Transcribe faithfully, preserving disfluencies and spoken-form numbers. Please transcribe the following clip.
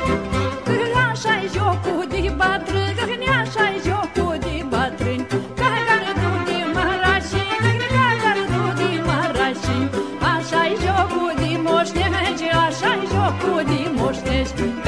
Așa-i jocul de bătrâni, așa-i jocul de bătrâni, Cagardul de mărașini, cagardul de mărașini, așa-i jocul de moșnești, așa-i jocul de moșnești.